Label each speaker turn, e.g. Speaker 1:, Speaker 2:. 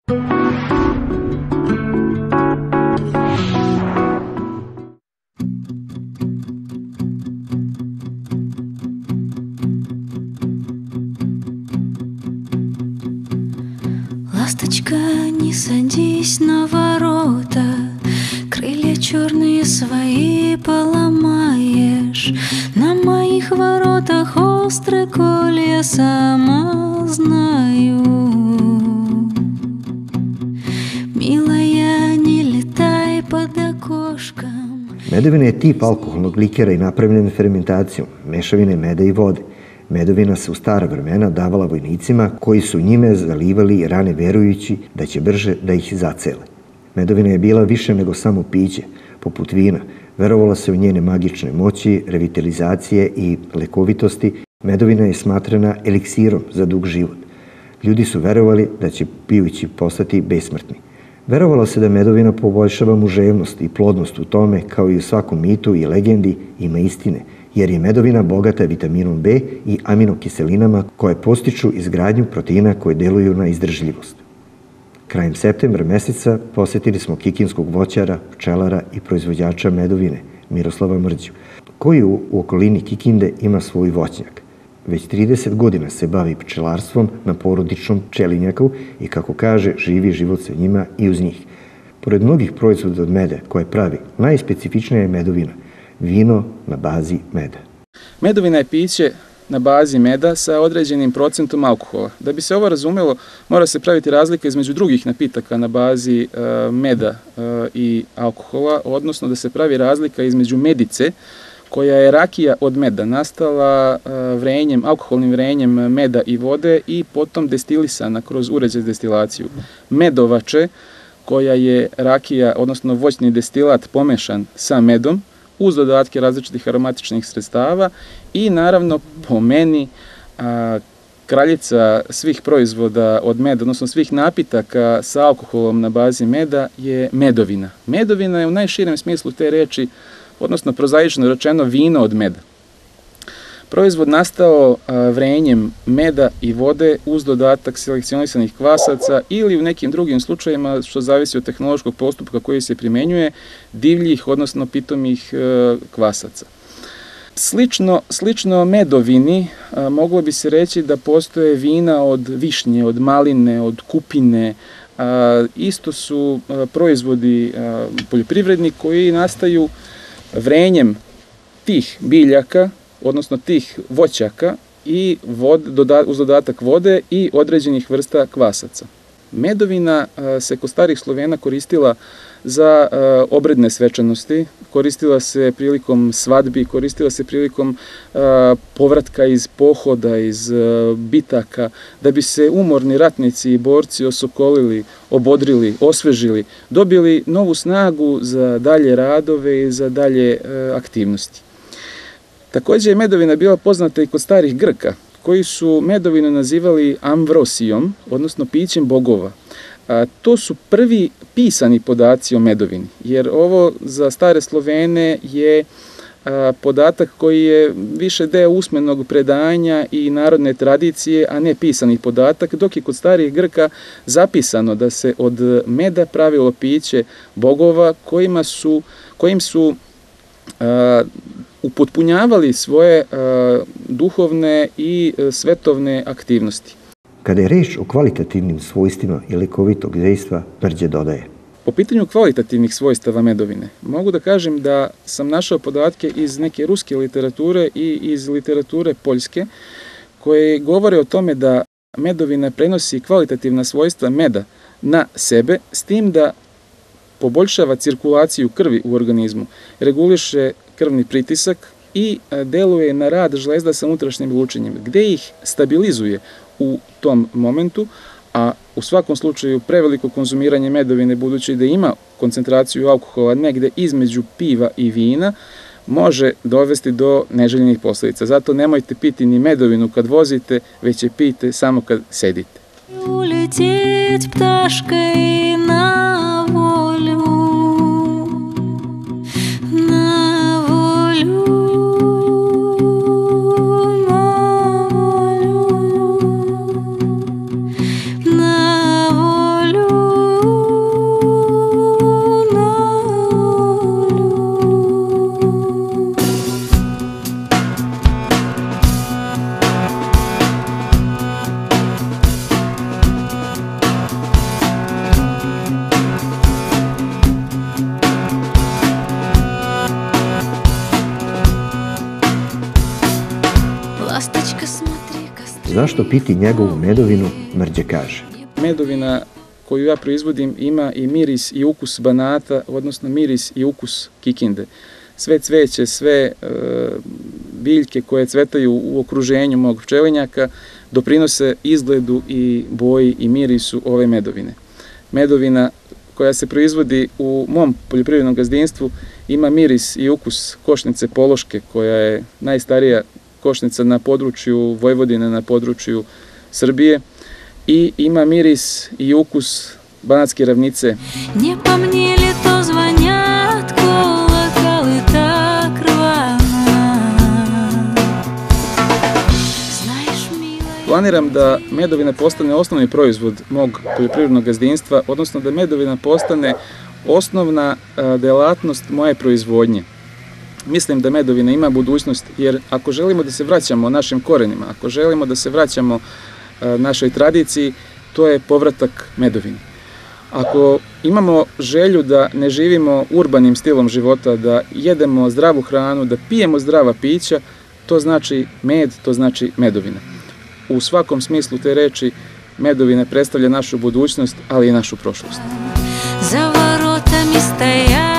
Speaker 1: Ласточка, не садись на ворота, крылья черные свои поломаешь. На моих воротах острые колья, сама знаю. Милая, не летай под окошком.
Speaker 2: Medovina je tip alkoholnog likera i napravljen fermentacijom, mešavine meda i vode. Medovina se u stara vremena davala vojnicima koji su njime zalivali rane verujući da će brže da ih zacele. Medovina je bila više nego samo piće, poput vina. Verovalo se u njene magične moći, revitalizacije i lekovitosti. Medovina je smatrana eliksirom za dug život. Ljudi su verovali da će pijući postati besmrtni. Verovalo se da medovina poboljšava muževnost i plodnost. U tome, kao i u svakom mitu i legendi, ima istine, jer je medovina bogata vitaminom B i aminokiselinama koje postiču izgradnju proteina koje deluju na izdržljivost. Krajem septembra meseca posetili smo kikinskog voćara, pčelara i proizvođača medovine, Miroslava Mrđu, koji u okolini Kikinde ima svoj voćnjak. Već 30 godina se bavi pčelarstvom na porodičnom pčelinjaku i, kako kaže, živi život sa njima i uz njih. Pored mnogih proizvoda od meda koje pravi, najspecifičnija je medovina, vino na bazi meda.
Speaker 3: Medovina je piće na bazi meda sa određenim procentom alkohola. Da bi se ovo razumelo, mora se praviti razlika između drugih napitaka na bazi meda i alkohola, odnosno da se pravi razlika između medice, koja je rakija od meda, nastala alkoholnim vrenjem meda i vode i potom destilisana kroz uređaj za destilaciju. Medovače, koja je rakija, odnosno voćni destilat pomešan sa medom, uz dodatke različitih aromatičnih sredstava i naravno po meni kraljica svih proizvoda od meda, odnosno svih napitaka sa alkoholom na bazi meda je medovina. Medovina je u najširem smislu te reči, odnosno prozaično rečeno, vino od meda. Proizvod nastao vrenjem meda i vode uz dodatak selekcionisanih kvasaca ili u nekim drugim slučajima, što zavisi od tehnološkog postupka koji se primenjuje, divljih, odnosno pitomih kvasaca. Slično medovini moglo bi se reći da postoje vina od višnje, od maline, od kupine. Isto su proizvodi poljoprivredni koji nastaju vrenjem tih biljaka, odnosno tih voćaka i uz dodatak vode i određenih vrsta kvasaca. Medovina se kod starih Slovena koristila za obredne svečanosti, koristila se prilikom svadbi, koristila se prilikom povratka iz pohoda, iz bitaka, da bi se umorni ratnici i borci osokolili, obodrili, osvežili, dobili novu snagu za dalje radove i za dalje aktivnosti. Takođe je medovina bila poznata i kod starih Grka, koji su medovinu nazivali amvrosijom, odnosno pićem bogova. To su prvi pisani podaci o medovini, jer ovo za stare Slovene je podatak koji je više deo usmenog predanja i narodne tradicije, a ne pisani podatak, dok je kod starih Grka zapisano da se od meda pravilo piće bogova kojim su upotpunjavali svoje duhovne i svetovne aktivnosti.
Speaker 2: Kada je reč o kvalitativnim svojstvima i lekovitog dejstva, Mrđe dodaje:
Speaker 3: Po pitanju kvalitativnih svojstava medovine, mogu da kažem da sam našao podatke iz neke ruske literature i iz literature poljske, koje govore o tome da medovina prenosi kvalitativna svojstva meda na sebe, s tim da poboljšava cirkulaciju krvi u organizmu, reguliše krvni pritisak i deluje na rad žlezda sa unutrašnjim lučenjem, gde ih stabilizuje u tom momentu, a u svakom slučaju preveliko konzumiranje medovine, budući da ima koncentraciju alkohola negde između piva i vina, može dovesti do neželjenih posledica. Zato nemojte piti ni medovinu kad vozite, već je pijte samo kad sedite.
Speaker 1: Улететь пташкой на волю, на волю, на волю, на волю.
Speaker 2: zašto piti njegovu medovinu, Mrđe kaže.
Speaker 3: Medovina koju ja proizvodim ima i miris i ukus banata, odnosno miris i ukus kikinde. Sve cveće, sve biljke koje cvetaju u okruženju mog pčelinjaka doprinose izgledu i boji i mirisu ove medovine. Medovina koja se proizvodi u mom poljoprivrednom gazdinstvu ima miris i ukus košnice pološke, koja je najstarija košnica na području Vojvodine, na području Srbije, i ima miris i ukus banatske ravnice.
Speaker 1: Не по мне ли то звонят колоколы так рвано? Знаешь, милая,
Speaker 3: Planiram da medovina postane osnovni proizvod mog poljoprivrednog gazdinstva, odnosno da medovina postane osnovna delatnost moje proizvodnje. Mislim da medovina ima budućnost, jer ako želimo da se vraćamo našim korenima, ako želimo da se vraćamo našoj tradiciji, to je povratak medovini. Ako imamo želju da ne živimo urbanim stilom života, da jedemo zdravu hranu, da pijemo zdrava pića, to znači med, to znači medovina. U svakom smislu te reči, medovina predstavlja našu budućnost, ali i našu prošlost.
Speaker 1: за воротами стоят